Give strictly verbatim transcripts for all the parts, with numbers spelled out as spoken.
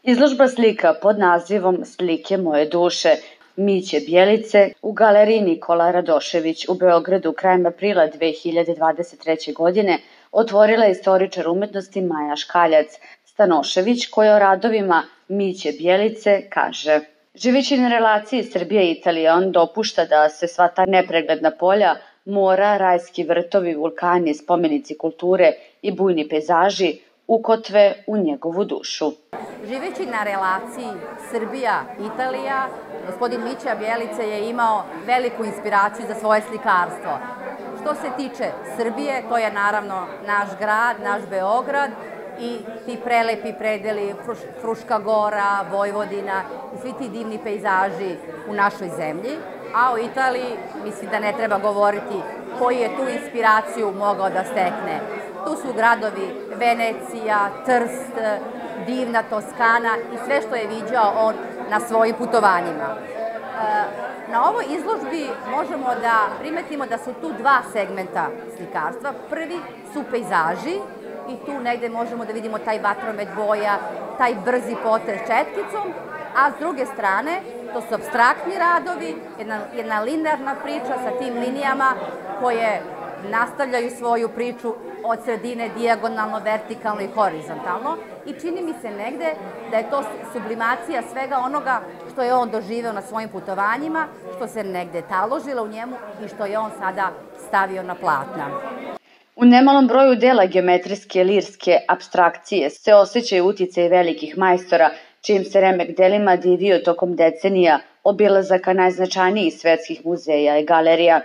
Izložba slika pod nazivom Slike moje duše Miće Bjelice u galeriji Nikola Radošević u Beogradu krajem aprila dve hiljade dvadeset treće. godine otvorila istoričar umetnosti Maja Škaljac-Stanošević, koja o radovima Miće Bjelice kaže: Živeći na relaciji Srbija i Italija, on dopušta da se sva ta nepregledna polja, mora, rajski vrtovi, vulkani, spomenici kulture i bujni pejzaži ukotve u njegovu dušu. Živeći na relaciji Srbija-Italija, gospodin Mića Bjelica je imao veliku inspiraciju za svoje slikarstvo. Što se tiče Srbije, to je naravno naš grad, naš Beograd i ti prelepi predeli, Fruška gora, Vojvodina i svi ti divni pejzaži u našoj zemlji. A o Italiji mislim da ne treba govoriti koji je tu inspiraciju mogao da stekne. Tu su gradovi Venecija, Trst, divna Toskana i sve što je viđao on na svojim putovanjima. Na ovoj izložbi možemo da primetimo da su tu dva segmenta slikarstva. Prvi su pejzaži i tu negde možemo da vidimo taj vatromet boja, taj brzi potez četkicom, a s druge strane to su apstraktni radovi, jedna, jedna linearna priča sa tim linijama koje nastavljaju svoju priču od sredine dijagonalno, vertikalno i horizontalno i čini mi se negde da je to sublimacija svega onoga što je on doživeo na svojim putovanjima, što se negde taložilo u njemu i što je on sada stavio na platna. U nemalom broju dela geometrijske lirske apstrakcije se osjećaju uticaj velikih majstora, čijim se remek delima divio tokom decenija obilazaka najznačajnijih svetskih muzeja i galerija.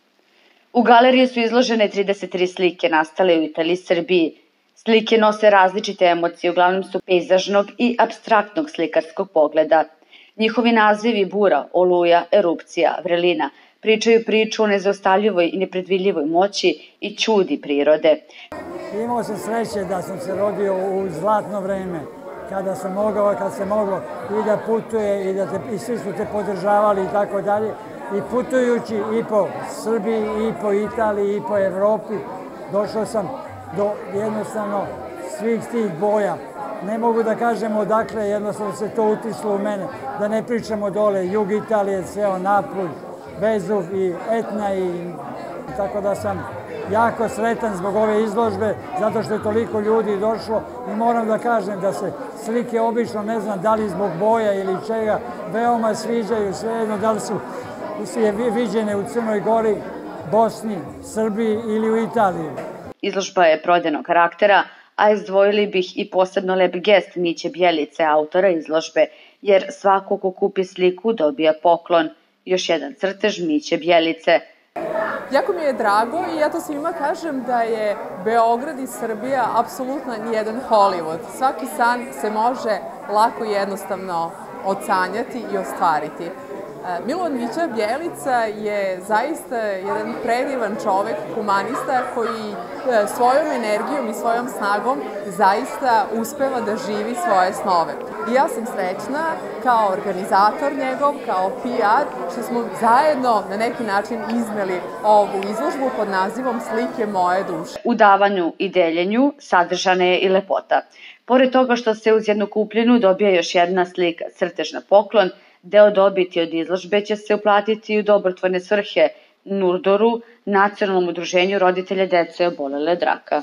U galeriji su izložene trideset tri slike nastale u Italiji i Srbiji. Slike nose različite emocije, uglavnom su pejzažnog i apstraktnog slikarskog pogleda. Njihovi nazivi bura, oluja, erupcija, vrelina pričaju priču o nezaustavljivoj i nepredvidljivoj moći i čudi prirode. Imao sam sreće da sam se rodio u zlatno vreme, kada sam mogao, kad se moglo i da putuje i da te, i svi su te podržavali i tako dalje. I putujući i po Srbiji, i po Italiji, i po Evropi, došao sam do jednostavno svih tih boja. Ne mogu da kažem odakle, jednostavno se to utislo u mene. Da ne pričamo dole, jug Italije, ceo Napulj, Vezuv i Etna i tako da sam jako sretan zbog ove izložbe, zato što je toliko ljudi došlo i moram da kažem da se slike obično, ne znam da li zbog boja ili čega, veoma sviđaju, svejedno da li su je viđene u Crnoj Gori, Bosni, Srbiji ili u Italiji. Izložba je prodajnog karaktera, a izdvojili bih i posebno lep gest Miće Bjelice, autora izložbe, jer svako ko kupi sliku dobija poklon. Još jedan crtež Miće Bjelice. Jako mi je drago i ja to svima kažem da je Beograd i Srbija apsolutno jedan Hollywood. Svaki san se može lako i jednostavno odsanjati i ostvariti. Milovan Mića Bjelica je zaista jedan predivan čovek, humanista, koji svojom energijom i svojom snagom zaista uspeva da živi svoje snove. I ja sam srećna kao organizator njegov, kao P R, što smo zajedno na neki način izmeli ovu izložbu pod nazivom Slike moje duše. U davanju i deljenju sadržana je i lepota. Pored toga što se uz jednu kupljenu dobija još jedna slika, crtež na poklon, deo dobiti od izložbe će se uplatiti u dobrotvorne svrhe Nurdoru, nacionalnom udruženju roditelja dece obolele od raka.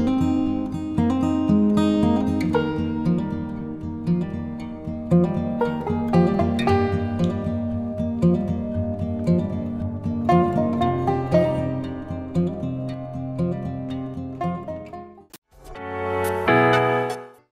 Thank you.